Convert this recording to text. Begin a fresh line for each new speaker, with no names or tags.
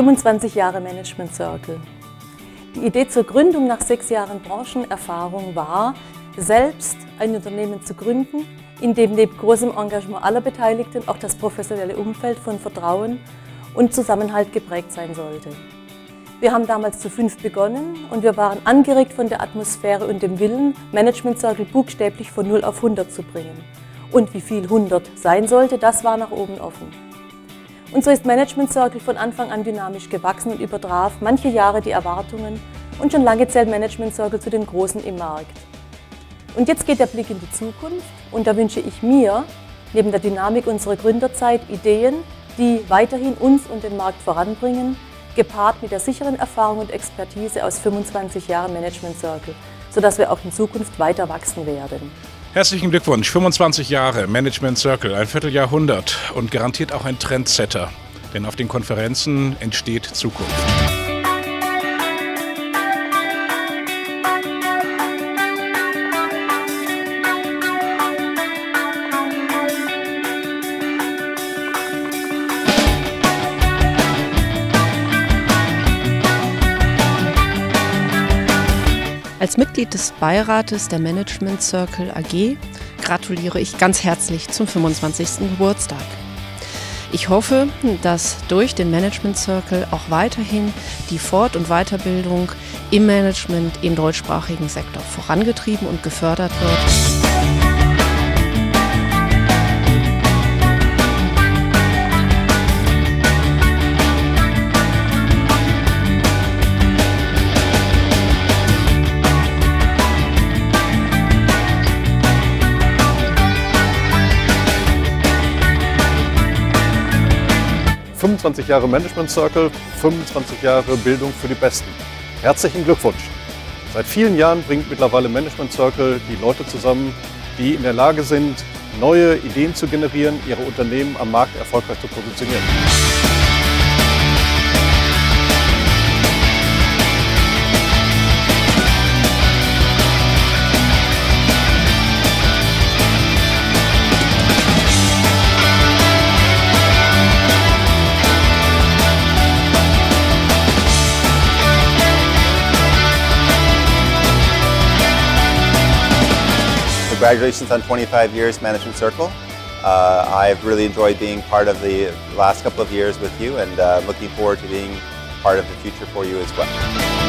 25 Jahre Management Circle. Die Idee zur Gründung nach 6 Jahren Branchenerfahrung war, selbst ein Unternehmen zu gründen, in dem neben großem Engagement aller Beteiligten auch das professionelle Umfeld von Vertrauen und Zusammenhalt geprägt sein sollte. Wir haben damals zu 5 begonnen und wir waren angeregt von der Atmosphäre und dem Willen, Management Circle buchstäblich von 0 auf 100 zu bringen. Und wie viel 100 sein sollte, das war nach oben offen. Und so ist Management Circle von Anfang an dynamisch gewachsen und übertraf manche Jahre die Erwartungen und schon lange zählt Management Circle zu den Großen im Markt. Und jetzt geht der Blick in die Zukunft und da wünsche ich mir, neben der Dynamik unserer Gründerzeit, Ideen, die weiterhin uns und den Markt voranbringen, gepaart mit der sicheren Erfahrung und Expertise aus 25 Jahren Management Circle, sodass wir auch in Zukunft weiter wachsen werden.
Herzlichen Glückwunsch, 25 Jahre Management Circle, ein Vierteljahrhundert und garantiert auch ein Trendsetter, denn auf den Konferenzen entsteht Zukunft.
Als Mitglied des Beirates der Management Circle AG gratuliere ich ganz herzlich zum 25. Geburtstag. Ich hoffe, dass durch den Management Circle auch weiterhin die Fort- und Weiterbildung im Management im deutschsprachigen Sektor vorangetrieben und gefördert wird.
25 Jahre Management Circle, 25 Jahre Bildung für die Besten. Herzlichen Glückwunsch! Seit vielen Jahren bringt mittlerweile Management Circle die Leute zusammen, die in der Lage sind, neue Ideen zu generieren, ihre Unternehmen am Markt erfolgreich zu positionieren.
Congratulations on 25 years Management Circle. I've really enjoyed being part of the last couple of years with you and looking forward to being part of the future for you as well.